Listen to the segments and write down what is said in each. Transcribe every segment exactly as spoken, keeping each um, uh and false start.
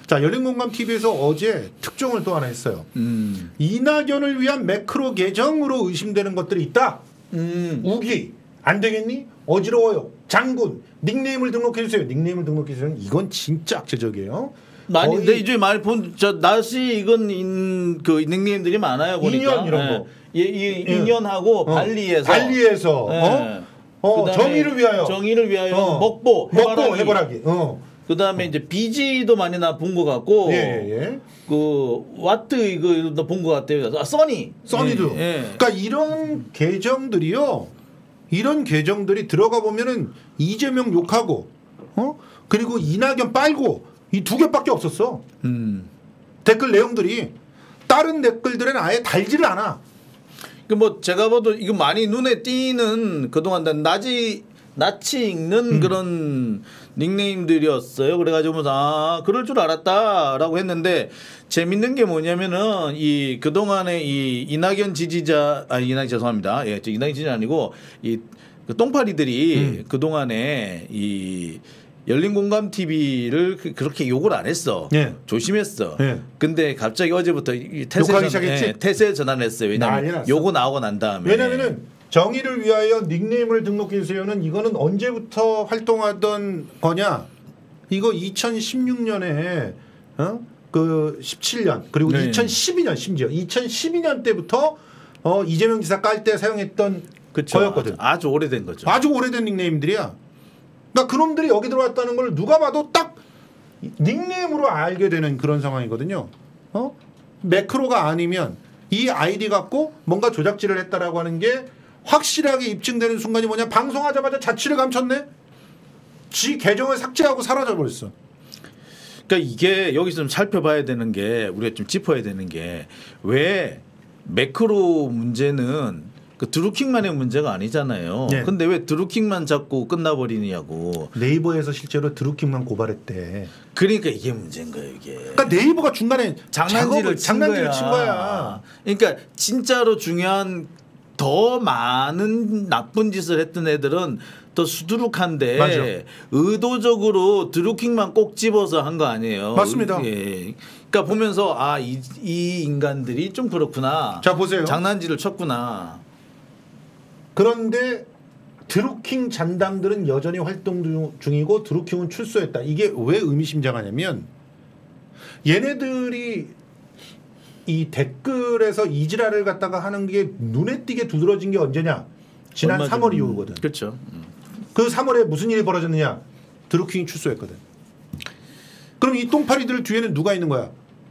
자, 열린공감티비에서 어제 특종을 또 하나 했어요. 음. 이낙연을 위한 매크로 계정으로 의심되는 것들이 있다. 음. 우기 안 되겠니? 어지러워요. 장군 닉네임을 등록해주세요. 닉네임을 등록해주세요. 이건 진짜 악재적이에요. 많이 근데 이제 많이 본 저 낯이 익은 인, 그 닉네임들이 많아요. 보니까. 인연 이런 거. 예, 이 인연하고 어. 발리에서. 발리에서. 예. 어? 어, 정의를 위하여. 정의를 위하여. 어. 먹보. 해바라기. 먹보 해바라기. 어. 그다음에 이제 비지도 많이 나 본 것 같고. 예, 예, 예. 그 와트 이거 본 것 같아요. 아, 써니. 써니도. 예, 예. 그러니까 이런 계정들이요. 이런 계정들이 들어가 보면은 이재명 욕하고, 어? 그리고 이낙연 빨고 이 두 개밖에 없었어. 음. 댓글 내용들이 다른 댓글들은 아예 달지를 않아. 그 뭐 제가 봐도 이거 많이 눈에 띄는 그동안 낯이 낯이 익는 음. 그런 닉네임들이었어요. 그래가지고 아 그럴 줄 알았다라고 했는데 재밌는 게 뭐냐면은 이 그동안의 이 이낙연 지지자 아 이낙연 죄송합니다. 예, 저 이낙연 지지자 아니고 이 그 똥파리들이 음. 그동안에 이 열린공감티비를 그렇게 욕을 안 했어. 예. 조심했어. 예. 근데 갑자기 어제부터 태세, 전, 예, 태세 전환했어요. 왜냐하면 요거 나오고 난 다음에. 왜냐하면 정의를 위하여 닉네임을 등록해 주세요는 이거는 언제부터 활동하던 거냐. 이거 이천십육 년에 어? 그 십칠 년 그리고 네. 이천십이 년 심지어 이천십이 년 때부터 어, 이재명 지사 깔 때 사용했던 그쵸. 거였거든. 아주, 아주 오래된 거죠. 아주 오래된 닉네임들이야. 그러니까 그놈들이 여기 들어왔다는 걸 누가 봐도 딱 닉네임으로 알게 되는 그런 상황이거든요. 어? 매크로가 아니면 이 아이디 갖고 뭔가 조작질을 했다라고 하는 게 확실하게 입증되는 순간이 뭐냐? 방송하자마자 자취를 감췄네. 지 계정을 삭제하고 사라져 버렸어. 그러니까 이게 여기서 좀 살펴봐야 되는 게 우리가 좀 짚어야 되는 게 왜 매크로 문제는 그 드루킹만의 문제가 아니잖아요. 네. 근데 왜 드루킹만 잡고 끝나버리냐고. 네이버에서 실제로 드루킹만 고발했대. 그러니까 이게 문제인 거예요, 이게. 그러니까 네이버가 중간에 장난질을, 친, 장난질을 거야. 친 거야. 그러니까 진짜로 중요한 더 많은 나쁜 짓을 했던 애들은 더 수두룩한데 맞아. 의도적으로 드루킹만 꼭 집어서 한 거 아니에요. 맞습니다. 예. 그러니까 보면서 아, 이, 이 인간들이 좀 그렇구나. 자 보세요. 장난질을 쳤구나. 그런데 드루킹 잔당들은 여전히 활동 중이고 드루킹은 출소했다. 이게 왜 의미심장하냐면 얘네들이 이 댓글에서 이지랄을 갖다가 하는 게 눈에 띄게 두드러진 게 언제냐? 지난 삼월 이후거든. 그렇죠. 그 삼월에 무슨 일이 벌어졌느냐? 드루킹이 출소했거든. 그럼 이 똥파리들 뒤에는 누가 있는 거야?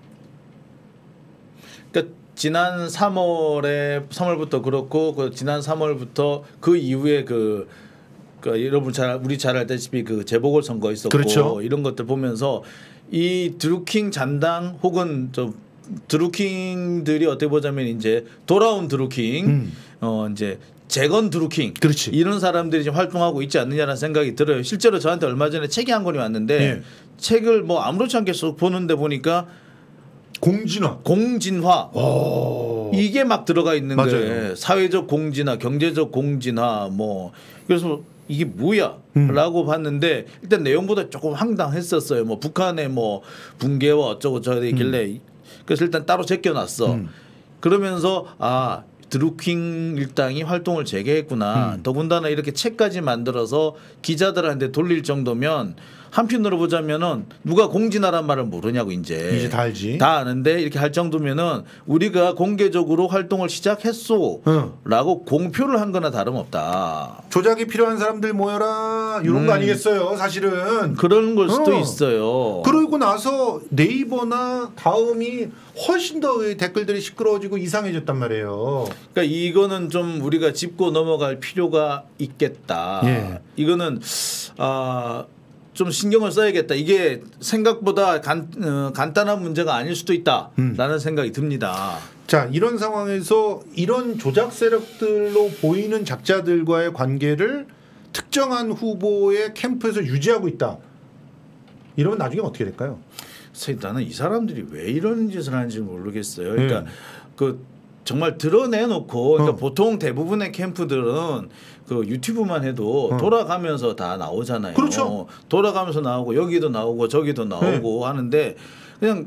그러니까 지난 삼월에 삼월부터 그렇고 그 지난 삼월부터 그 이후에 그, 그 여러분 잘 우리 잘 알다시피 그 재보궐 선거 있었고 그렇죠. 이런 것들 보면서 이 드루킹 잔당 혹은 저 드루킹들이 어떻게 보자면 이제 돌아온 드루킹 음. 어 이제 재건 드루킹 그렇지. 이런 사람들이 지금 활동하고 있지 않느냐라는 생각이 들어요. 실제로 저한테 얼마 전에 책이 한 권이 왔는데 네. 책을 뭐 아무렇지 않게 써 보는데 보니까 공진화, 공진화 오. 이게 막 들어가 있는 맞아요. 거예요. 사회적 공진화, 경제적 공진화 뭐 그래서 이게 뭐야? 음. 라고 봤는데 일단 내용보다 조금 황당했었어요. 뭐 북한의 뭐 붕괴와 어쩌고 저쩌길래 음. 그래서 일단 따로 제껴놨어. 음. 그러면서 아 드루킹 일당이 활동을 재개했구나. 음. 더군다나 이렇게 책까지 만들어서 기자들한테 돌릴 정도면 한편으로 보자면은 누가 공진하란 말을 모르냐고 이제 이제 다 알지. 다 아는데 이렇게 할 정도면은 우리가 공개적으로 활동을 시작했소라고 응. 공표를 한 거나 다름없다. 조작이 필요한 사람들 모여라 이런 음. 거 아니겠어요 사실은. 그런 걸 수도 어. 있어요. 그러고 나서 네이버나 다음이 훨씬 더 댓글들이 시끄러워지고 이상해졌단 말이에요. 그러니까 이거는 좀 우리가 짚고 넘어갈 필요가 있겠다. 예. 이거는 아 좀 신경을 써야겠다. 이게 생각보다 간, 어, 간단한 문제가 아닐 수도 있다라는 음. 생각이 듭니다. 자, 이런 상황에서 이런 조작 세력들로 보이는 작자들과의 관계를 특정한 후보의 캠프에서 유지하고 있다. 이러면 나중에 어떻게 될까요? 나는 이 사람들이 왜 이런 짓을 하는지 모르겠어요. 그러니까 네. 그 정말 드러내놓고 그러니까 어. 보통 대부분의 캠프들은 그 유튜브만 해도 어. 돌아가면서 다 나오잖아요. 그렇죠. 돌아가면서 나오고 여기도 나오고 저기도 나오고 네. 하는데 그냥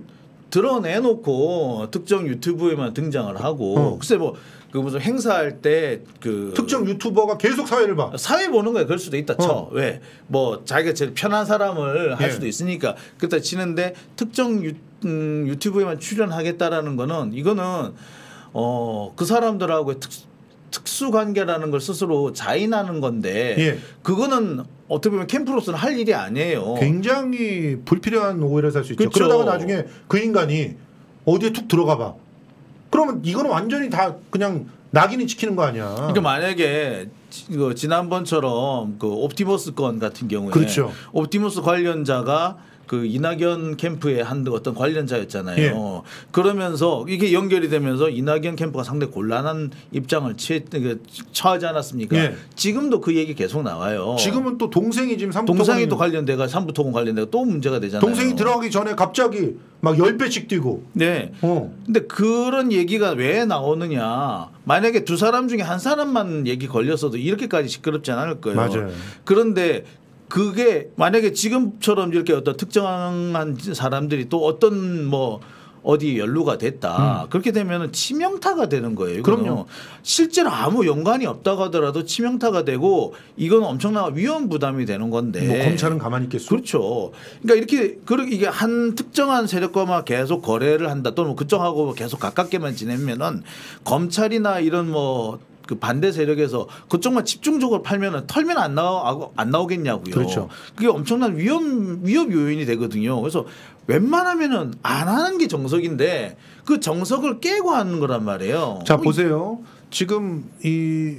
드러내놓고 특정 유튜브에만 등장을 하고 어. 글쎄 뭐 그 무슨 행사할 때 그 특정 유튜버가 계속 사회를 봐. 사회 보는 거야. 그럴 수도 있다 쳐. 어. 왜? 뭐 자기가 제일 편한 사람을 할 예. 수도 있으니까 그때 치는데 특정 유, 음, 유튜브에만 출연하겠다라는 거는 이거는 어, 그 사람들하고의 특, 특수 관계라는 걸 스스로 자인하는 건데 예. 그거는 어떻게 보면 캠프로서는 할 일이 아니에요. 굉장히 불필요한 오해를 살 수 있죠. 그렇죠. 그러다가 나중에 그 인간이 어디에 툭 들어가 봐. 그러면 이거는 완전히 다 그냥 낙인이 찍히는 거 아니야. 그러니까 만약에 이거 지난번처럼 그 옵티머스 건 같은 경우에 그렇죠. 옵티머스 관련자가 그 이낙연 캠프의 한 어떤 관련자였잖아요. 예. 그러면서 이게 연결이 되면서 이낙연 캠프가 상당히 곤란한 입장을 취, 처하지 않았습니까? 예. 지금도 그 얘기 계속 나와요. 지금은 또 동생이 지금 삼부토건 동생이 또 관련돼가 삼부토건 관련돼가 또 문제가 되잖아요. 동생이 들어가기 전에 갑자기 막 열 배씩 뛰고. 네. 어. 근데 그런 얘기가 왜 나오느냐? 만약에 두 사람 중에 한 사람만 얘기 걸렸어도 이렇게까지 시끄럽지 않을 거예요. 맞아요. 그런데 그게 만약에 지금처럼 이렇게 어떤 특정한 사람들이 또 어떤 뭐 어디 연루가 됐다. 음. 그렇게 되면 치명타가 되는 거예요. 이거는. 그럼요. 실제로 아무 연관이 없다고 하더라도 치명타가 되고 이건 엄청난 위험 부담이 되는 건데. 뭐 검찰은 가만히 있겠어. 그렇죠. 그러니까 이렇게 이게 한 특정한 세력과만 계속 거래를 한다 또는 그쪽하고 계속 가깝게만 지내면은 검찰이나 이런 뭐 그 반대 세력에서 그쪽만 집중적으로 팔면은 털면 안 나오 안 나오겠냐고요. 그렇죠. 그게 엄청난 위험 위협 요인이 되거든요. 그래서 웬만하면은 안 하는 게 정석인데 그 정석을 깨고 하는 거란 말이에요. 자 보세요. 지금 이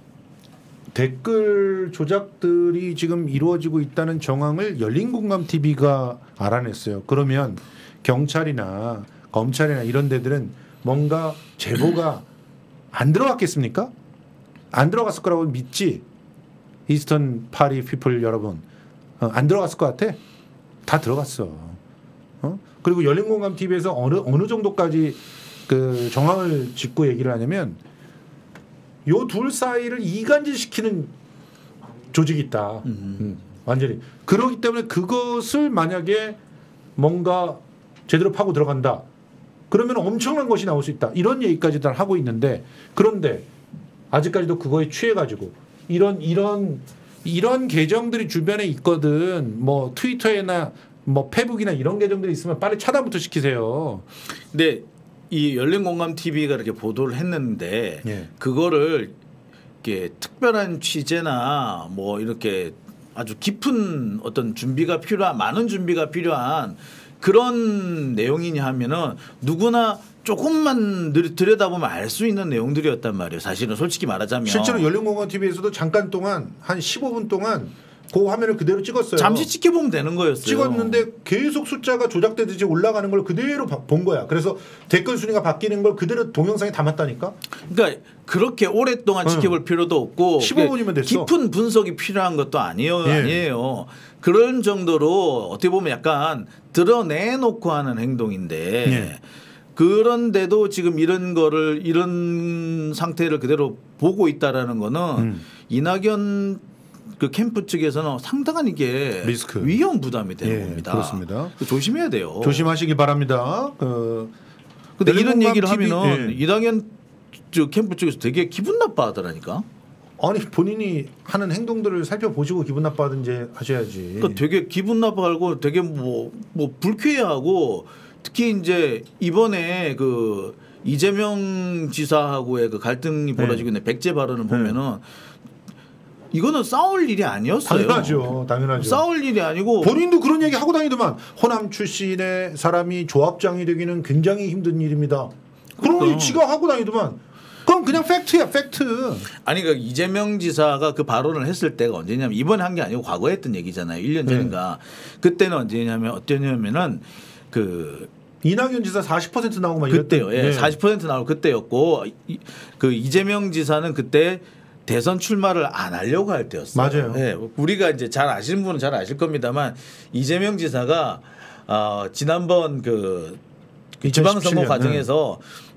댓글 조작들이 지금 이루어지고 있다는 정황을 열린공감티비가 알아냈어요. 그러면 경찰이나 검찰이나 이런 데들은 뭔가 제보가 안 들어갔겠습니까? 안 들어갔을 거라고 믿지. 이스턴 파리 피플 여러분, 어, 안 들어갔을 것 같아? 다 들어갔어. 어? 그리고 열린공감티비에서 어느 어느 정도까지 그 정황을 짚고 얘기를 하냐면 요 둘 사이를 이간질시키는 조직이 있다. 음. 음, 완전히. 그렇기 때문에 그것을 만약에 뭔가 제대로 파고 들어간다. 그러면 엄청난 것이 나올 수 있다. 이런 얘기까지 다 하고 있는데 그런데 아직까지도 그거에 취해가지고 이런 이런 이런 계정들이 주변에 있거든. 뭐 트위터에나 뭐 페북이나 이런 계정들이 있으면 빨리 차단부터 시키세요. 근데 이 열린공감티비가 이렇게 보도를 했는데 예. 그거를 이렇게 특별한 취재나 뭐 이렇게 아주 깊은 어떤 준비가 필요한 많은 준비가 필요한 그런 내용이냐 하면은 누구나 조금만 들여다보면 알 수 있는 내용들이었단 말이에요. 사실은 솔직히 말하자면. 실제로 열린공감티비에서도 잠깐 동안 한 십오 분 동안 그 화면을 그대로 찍었어요. 잠시 지켜보면 되는 거였어요. 찍었는데 계속 숫자가 조작되듯이 올라가는 걸 그대로 본 거야. 그래서 댓글 순위가 바뀌는 걸 그대로 동영상에 담았다니까. 그러니까 그렇게 오랫동안 응. 지켜볼 필요도 없고 십오 분이면 됐어. 깊은 분석이 필요한 것도 아니에요. 예. 아니에요. 그런 정도로 어떻게 보면 약간 드러내놓고 하는 행동인데 예. 그런데도 지금 이런 거를 이런 상태를 그대로 보고 있다라는 거는 음. 이낙연 그 캠프 측에서는 상당한 이게 리스크 위험 부담이 되는 예, 겁니다. 그렇습니다. 조심해야 돼요. 조심하시기 바랍니다. 그 근데 이런 얘기를 하면은 예. 이낙연 캠프 쪽에서 되게 기분 나빠하더라니까. 아니 본인이 하는 행동들을 살펴보시고 기분 나빠하든지 하셔야지. 그러니까 되게 기분 나빠하고 되게 뭐 뭐 불쾌해하고 특히 이제 이번에 그 이재명 지사하고의 그 갈등이 벌어지고 있는 네. 백제 발언을 보면은 네. 이거는 싸울 일이 아니었어요. 당연하죠, 당연하죠. 싸울 일이 아니고 본인도 그런 얘기 하고 다니더만 호남 출신의 사람이 조합장이 되기는 굉장히 힘든 일입니다. 그런 그러니까. 거 지가 하고 다니더만. 그럼 그냥 팩트야, 팩트. 아니 그 이재명 지사가 그 발언을 했을 때가 언제냐면 이번에 한 게 아니고 과거에 했던 얘기잖아요. 일 년 전인가. 네. 그때는 언제냐면 어땠냐면은 그 이낙연 지사 사십 퍼센트 나오고 막 그때요. 예, 네. 사십 퍼센트 나오고 그때였고 이, 그 이재명 지사는 그때 대선 출마를 안 하려고 할 때였어요. 맞아요. 예, 우리가 이제 잘 아시는 분은 잘 아실 겁니다만 이재명 지사가 어, 지난번 그, 그 지방선거 과정에서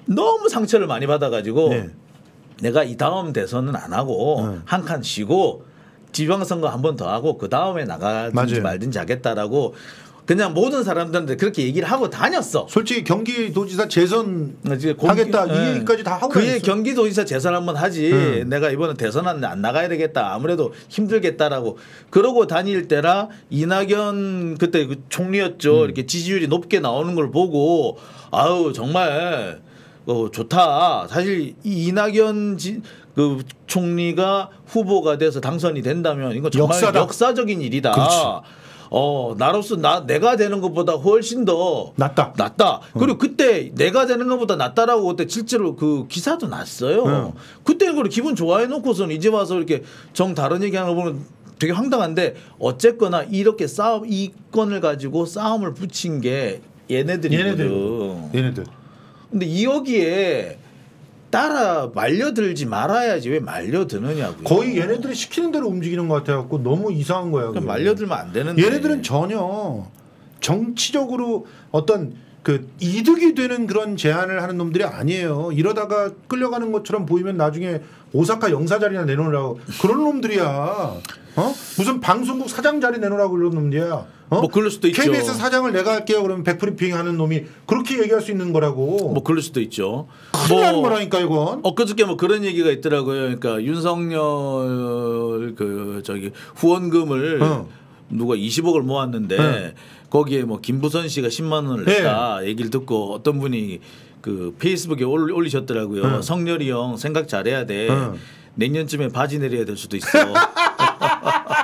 너무 상처를 많이 받아가지고 네. 내가 이 다음 대선은 안 하고 네. 한 칸 쉬고 지방선거 한 번 더 하고 그 다음에 나가든지 맞아요. 말든지 하겠다라고 그냥 모든 사람들한테 그렇게 얘기를 하고 다녔어. 솔직히 경기도지사 재선 공- 하겠다 이 예. 얘기까지 다 하고 그의 다녔어요. 경기도지사 재선 한번 하지. 음. 내가 이번에 대선 안, 안 나가야 되겠다. 아무래도 힘들겠다라고 그러고 다닐 때라 이낙연 그때 그 총리였죠. 음. 이렇게 지지율이 높게 나오는 걸 보고 아우 정말 어, 좋다. 사실 이 이낙연 지, 그 총리가 후보가 돼서 당선이 된다면 이거 정말 역사다. 역사적인 일이다. 그렇지. 어 나로서 나 내가 되는 것보다 훨씬 더 낫다. 낫다. 그리고 그때 내가 되는 것보다 낫다라고 그때 실제로 그 기사도 났어요. 응. 그때는 그걸 기분 좋아해 놓고서는 이제 와서 이렇게 정 다른 얘기하는 거 보면 되게 황당한데 어쨌거나 이렇게 싸움 이 건을 가지고 싸움을 붙인 게 얘네들이거든. 얘네들. 얘네들. 근데 이 여기에 따라 말려들지 말아야지 왜 말려드느냐고요. 거의 얘네들이 시키는 대로 움직이는 것 같아갖고 너무 이상한 거야. 그러니까 그게. 말려들면 안 되는데. 얘네들은 전혀 정치적으로 어떤 그 이득이 되는 그런 제안을 하는 놈들이 아니에요. 이러다가 끌려가는 것처럼 보이면 나중에 오사카 영사 자리나 내놓으라고 그런 놈들이야. 어? 무슨 방송국 사장 자리 내놓으라고 그런 놈들이야. 어? 뭐 그럴 수도 있죠. 케이비에스 사장을 내가 할게요. 그러면 백브리핑 하는 놈이 그렇게 얘기할 수 있는 거라고. 뭐 그럴 수도 있죠. 큰일 나는 거라니까 이건. 엊그저께 뭐 그런 얘기가 있더라고요. 그러니까 윤석열 그 저기 후원금을 어. 누가 이십억을 모았는데 네. 거기에 뭐 김부선 씨가 십만 원을 냈다 얘기를 듣고 어떤 분이 그 페이스북에 올- 올리셨더라고요. 네. 성렬이 형 생각 잘해야 돼. 네. 내년쯤에 바지 내려야 될 수도 있어.